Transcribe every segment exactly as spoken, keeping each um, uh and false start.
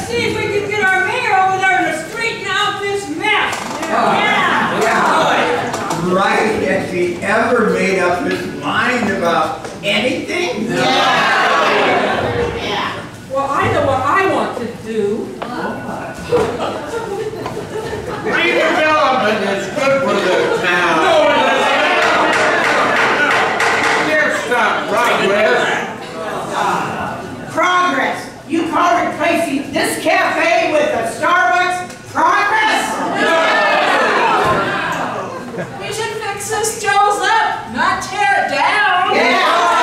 see if we can get our mayor over there to straighten out this mess. Yeah. Yeah. yeah. Right. Has he ever made up his mind about anything? Yeah. yeah. Well, I know what I want to do. Redevelopment is good for the town. No, it isn't. Can't stop progress. Progress? You call replacing this cafe with a Starbucks progress? No. We should fix this Joe's up, not tear it down. Yeah.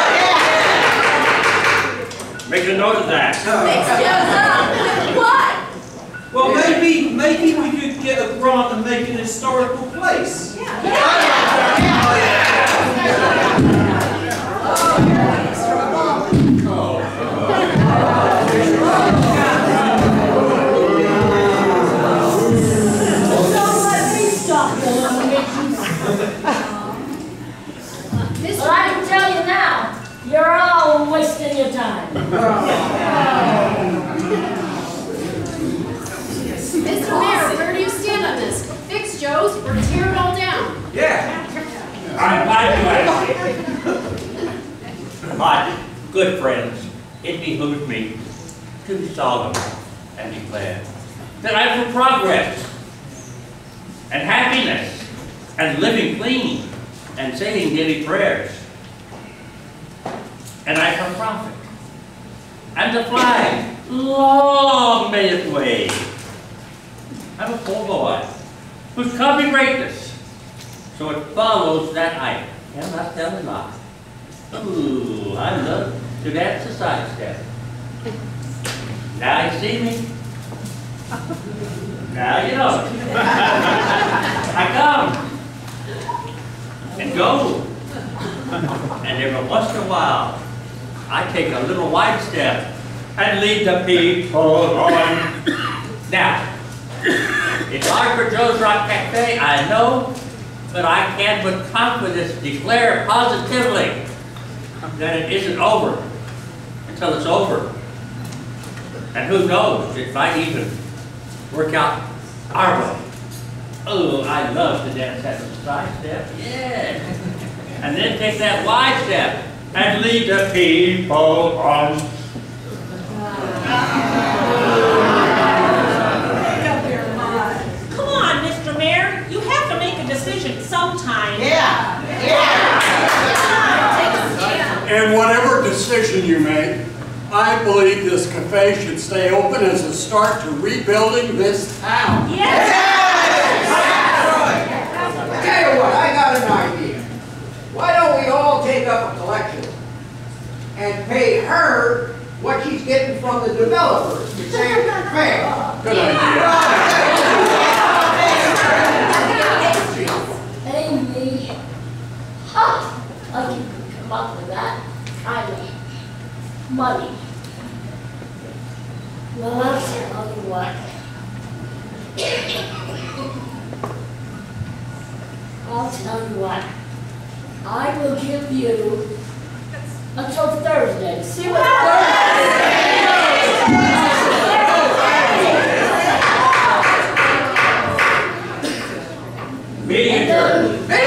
yeah. Make a note of that. Fix Joe's up. What? Well, maybe maybe we could get a grant and make it an historical place. Yeah. Yeah. But I can tell you now, you're all wasting your time. Mister Mayor, where do you stand on this? Fix Joe's or tear it all down? Yeah. I'm glad you asked. But, good friends, it behooves me to be solemn and declare that I'm for progress and happiness and living clean and saying daily prayers. And I'm for profit and the flag long may it wave. I'm a poor boy who's come to greatness, so it follows that I cannot tell a lie. Ooh, I love to dance a side step. Now you see me. Now you know. I come and go, and every once in a while, I take a little wide step and lead the people on. Now, it's hard for Joe's Rock Cafe, I know, but I can with confidence declare positively that it isn't over until it's over. And who knows, it might even work out our way. Oh, I love to dance that side step, yeah. And then take that wide step and lead the people on. Come on, Mister Mayor. You have to make a decision sometime. Yeah. Yeah. And whatever decision you make, I believe this cafe should stay open as a start to rebuilding this town. Yes! Yes. Right. Tell you what, I got an idea. Why don't we all take up a collection and pay her what she's getting from the developers? The same fair. Good idea. Amy. Oh, I can come up with that kind of money. Well, I'll tell you what. I'll tell you what. I will give you until Thursday. See what Meeting adjourned.